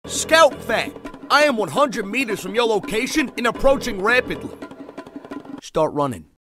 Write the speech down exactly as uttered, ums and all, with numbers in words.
Scout Fang, I am one hundred meters from your location and approaching rapidly. Start running.